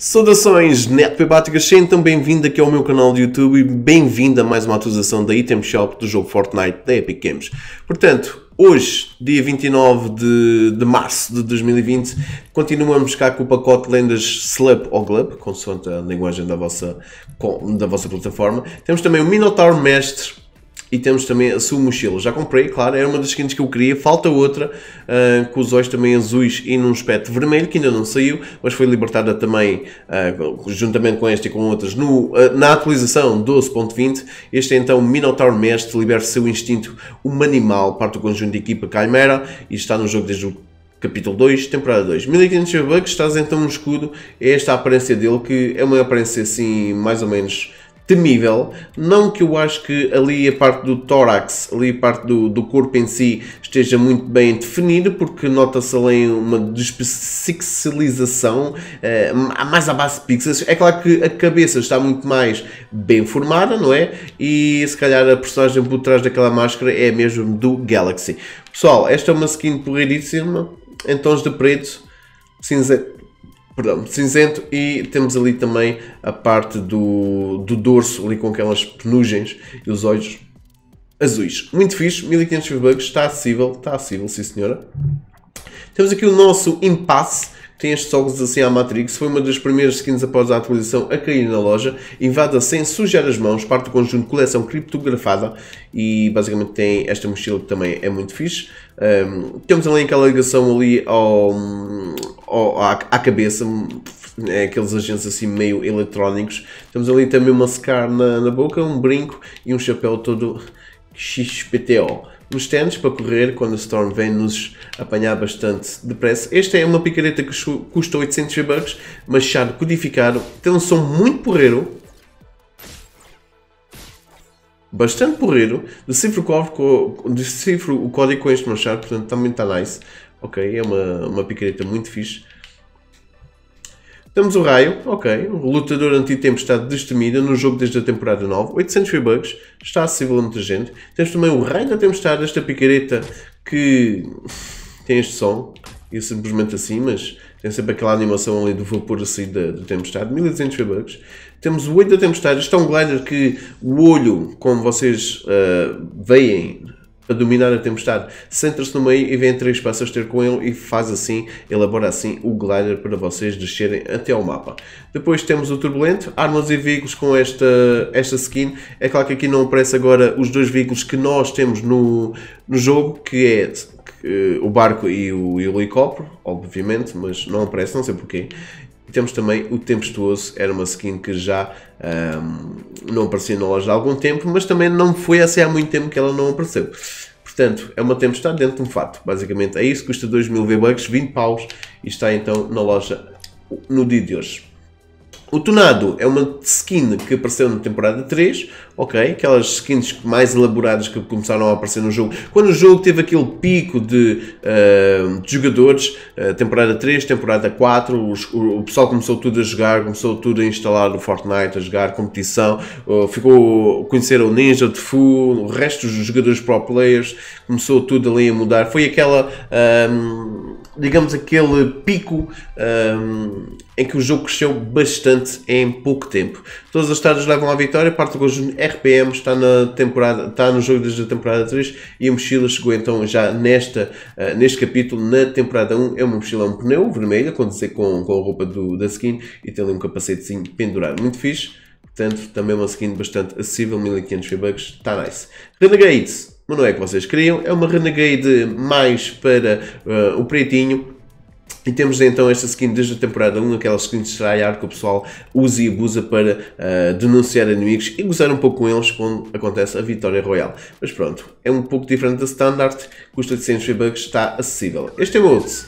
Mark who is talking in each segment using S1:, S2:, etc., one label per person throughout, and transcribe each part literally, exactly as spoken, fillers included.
S1: Saudações netbebáticas, sejam bem-vindo aqui ao meu canal de YouTube e bem-vindo a mais uma atualização da Item Shop do jogo Fortnite da Epic Games. Portanto, hoje, dia vinte e nove de, de março de dois mil e vinte, continuamos cá com o pacote Lendas Slurp ou Glub, consoante a linguagem da vossa, da vossa plataforma. Temos também o Minotaur Mestre. E temos também a sua mochila. Já comprei, claro, era uma das skins que eu queria. Falta outra, uh, com os olhos também azuis e num aspecto vermelho, que ainda não saiu, mas foi libertada também, uh, juntamente com esta e com outras, no, uh, na atualização doze ponto vinte. Este é então o Minotaur Mestre, libera o seu instinto humanimal, parte do conjunto de equipa Chimera, e está no jogo desde o capítulo dois, temporada dois. mil e quinhentos V-Bucks, traz então um escudo. É esta a aparência dele, que é uma aparência assim, mais ou menos temível. Não que eu acho que ali a parte do tórax, ali a parte do, do corpo em si esteja muito bem definida, porque nota-se ali uma despixelização, eh, mais à base de pixels. É claro que a cabeça está muito mais bem formada, não é? E se calhar a personagem por trás daquela máscara é mesmo do Galaxy. Pessoal, esta é uma skin porreiríssima, em tons de preto, cinzento. Perdão, cinzento, e temos ali também a parte do, do dorso, ali com aquelas penugens e os olhos azuis. Muito fixe, mil e quinhentos V-Bucks, está acessível, está acessível, sim senhora. Temos aqui o nosso Impasse, que tem estes óculos assim à Matrix, foi uma das primeiras skins após a atualização a cair na loja. Invada sem sujar as mãos, parte do conjunto de coleção criptografada, e basicamente tem esta mochila que também é muito fixe. Um, temos ali aquela ligação ali ao, ao, à, à cabeça, é, aqueles agentes assim meio eletrónicos. Temos ali também uma scar na, na boca, um brinco e um chapéu todo X P T O. Nos tênis para correr quando a Storm vem nos apanhar bastante depressa. Esta é uma picareta que custa oitocentos V-Bucks, machado codificado, tem um som muito porreiro. Bastante porreiro, decifro o código com este machado, portanto também está nice. Ok, é uma, uma picareta muito fixe. Temos o raio, ok, o lutador anti-tempestade destemida no jogo desde a temporada nove, oitocentos V-Bucks, está acessível a muita gente. Temos também o raio da tempestade, esta picareta que tem este som, e simplesmente assim, mas tem sempre aquela animação ali do vapor a sair da, da tempestade, mil e duzentos V-Bucks. Temos o olho da tempestade, este é um glider que o olho, como vocês uh, veem, para dominar a tempestade, centra-se no meio e vem três passos ter com ele e faz assim, elabora assim o glider para vocês descerem até ao mapa. Depois temos o turbulento, armas e veículos com esta, esta skin. É claro que aqui não aparece agora os dois veículos que nós temos no, no jogo, que é que, uh, o barco e o, e o helicóptero, obviamente, mas não aparece, não sei porquê. E temos também o Tempestuoso, era uma skin que já um, não aparecia na loja há algum tempo, mas também não foi assim há muito tempo que ela não apareceu. Portanto, é uma tempestade dentro de um fato. Basicamente é isso, custa dois mil V-Bucks, vinte paus, e está então na loja no dia de hoje. O Tonado é uma skin que apareceu na temporada três, ok? Aquelas skins mais elaboradas que começaram a aparecer no jogo. Quando o jogo teve aquele pico de, uh, de jogadores, uh, temporada três, temporada quatro, os, o, o pessoal começou tudo a jogar, começou tudo a instalar o Fortnite, a jogar competição, uh, ficou a conhecer o Ninja, o Tfu, o resto dos jogadores pro players, começou tudo ali a mudar. Foi aquela, um, digamos, aquele pico um, em que o jogo cresceu bastante em pouco tempo. Todas as estradas levam à vitória, parte do conjunto R P M está, na temporada, está no jogo desde a temporada três e a mochila chegou então já nesta, uh, neste capítulo, na temporada um. É uma mochila, um pneu vermelho, com, com, com a roupa do, da skin, e tem ali um capacetezinho pendurado. Muito fixe, portanto também uma skin bastante acessível, mil e quinhentos V-Bucks, está nice. Renegade, mas não é que vocês queriam, é uma Renegade mais para uh, o pretinho. E temos então esta skin desde a temporada um, aquelas skins de tryhard que o pessoal usa e abusa para uh, denunciar inimigos e gozar um pouco com eles quando acontece a vitória royal. Mas pronto, é um pouco diferente da standard, custa oitocentos V-Bucks, está acessível. Este é o outro.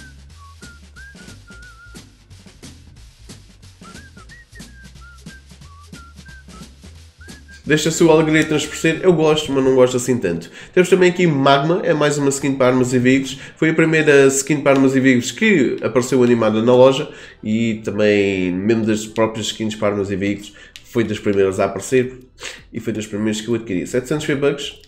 S1: Deixa a sua alegria transparecer, eu gosto, mas não gosto assim tanto. Temos também aqui Magma, é mais uma skin para armas e veículos. Foi a primeira skin para armas e veículos que apareceu animada na loja, e também, mesmo das próprias skins para armas e veículos, foi das primeiras a aparecer e foi das primeiras que eu adquiri. setecentos V-Bucks.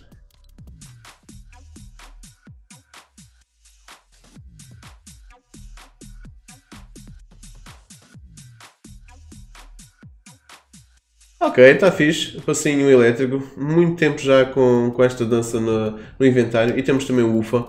S1: Ok, está fixe. Passinho elétrico. Muito tempo já com, com esta dança no, no inventário. E temos também o Ufa.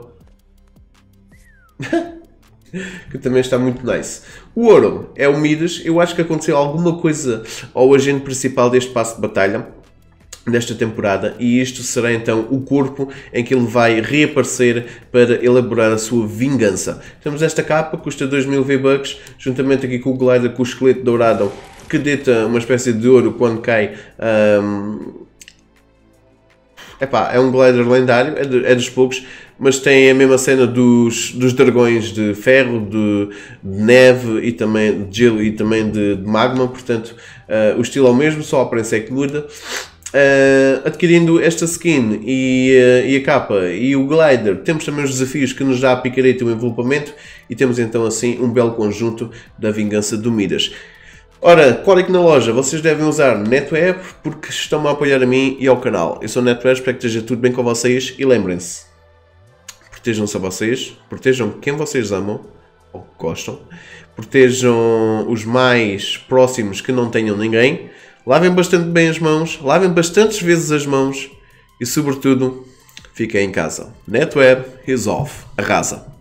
S1: Que também está muito nice. O ouro é o Midas. Eu acho que aconteceu alguma coisa ao agente principal deste passo de batalha nesta temporada, e isto será então o corpo em que ele vai reaparecer para elaborar a sua vingança. Temos esta capa, custa dois mil V-Bucks, juntamente aqui com o glider com o esqueleto dourado, que deita uma espécie de ouro quando cai. Um... Epá, é um glider lendário, é, de, é dos poucos, mas tem a mesma cena dos, dos dragões de ferro, de, de neve e também de gelo e também de, de magma, portanto uh, o estilo é o mesmo, só a aparência é que muda. Uh, adquirindo esta skin e, uh, e a capa e o glider, temos também os desafios que nos dá a picareta e o envelopamento, e temos então assim um belo conjunto da vingança do Midas. Ora, código na loja, vocês devem usar NetWeb porque estão-me a apoiar a mim e ao canal. Eu sou NetWeb, espero que esteja tudo bem com vocês e lembrem-se, protejam-se a vocês, protejam quem vocês amam ou gostam, protejam os mais próximos que não tenham ninguém. Lavem bastante bem as mãos, lavem bastantes vezes as mãos e, sobretudo, fiquem em casa. NetWeb, resolve, arrasa.